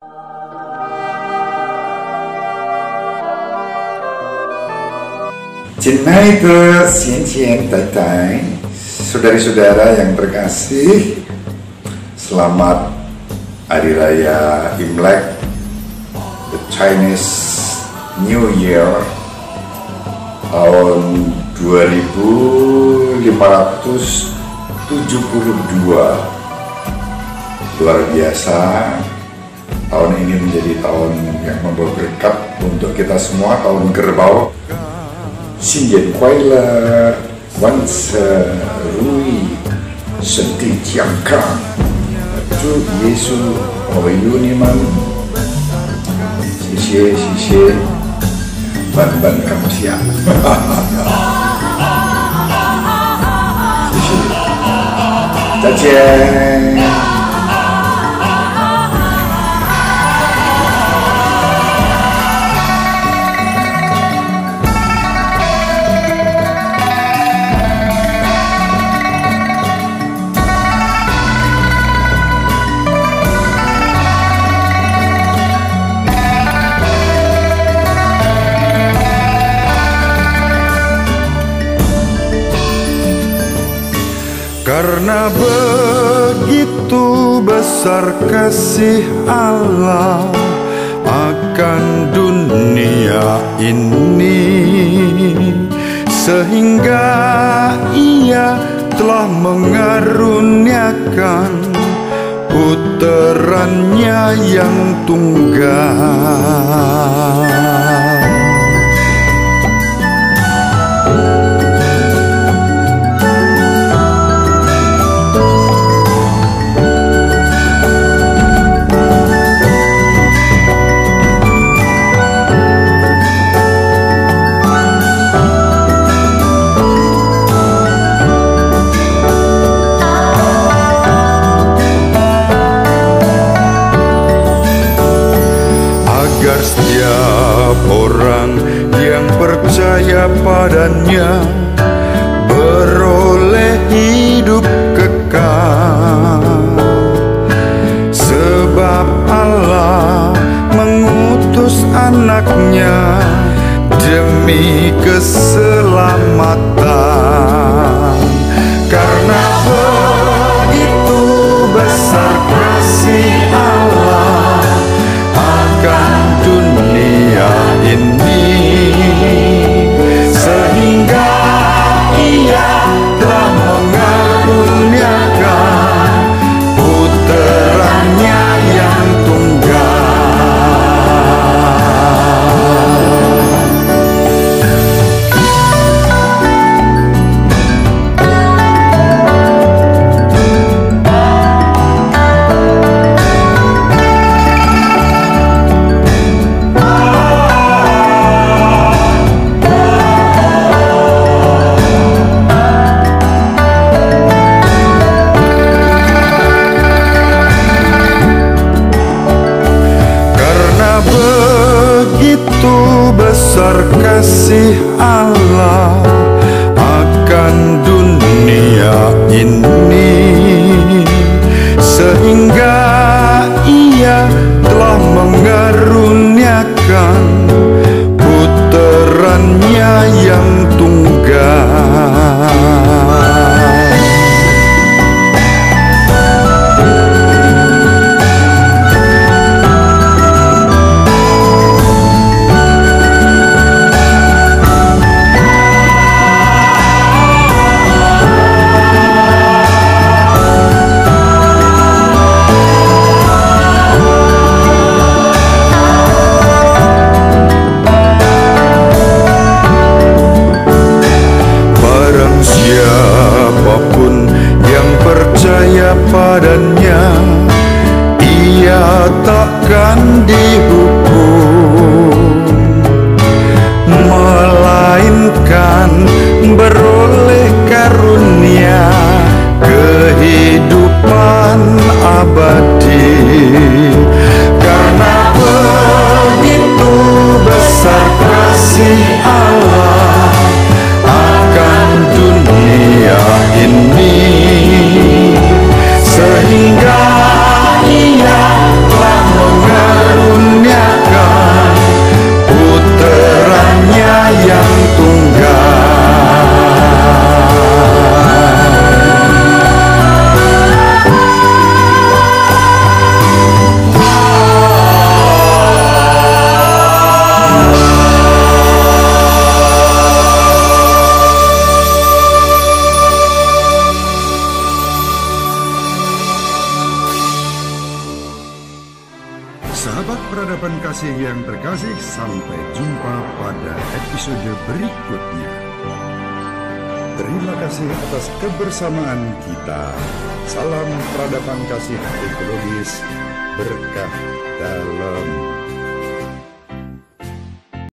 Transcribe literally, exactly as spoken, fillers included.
Cinai ke Cian-Cian Tai-Tai, saudari-saudara yang terkasih, selamat Hari Raya Imlek, the Chinese New Year tahun dua ribu lima ratus tujuh puluh dua. Luar biasa, tahun ini menjadi tahun yang membawa berkat untuk kita semua, tahun kerbau. 新年快乐，万事如意，身体健康。祝耶稣保佑你们，谢谢谢谢，万万感谢，谢谢，再见。 Karena begitu besar kasih Allah akan dunia ini, sehingga Ia telah mengaruniakan puterannya yang tunggal. Agar setiap orang yang percaya padanya beroleh hidup kekal. Sebab Allah mengutus anaknya demi keselamatan. Karena begitu besar kasih Allah akan dunia ini, sehingga Ia telah mengaruniakan puterannya yang besar kasih Allah akan dunia ini, sehingga Ia telah mengaruniakan puterannya yang tunggal. Padanya ia takkan dihukum, melainkan beroleh karunia kehidupan abadi. Karena begitu besar kasih Allah akan dunia ini, sehingga Ia telah peradaban kasih yang terkasih, sampai jumpa pada episode berikutnya. Terima kasih atas kebersamaan kita. Salam peradaban kasih ekologis, berkah dalam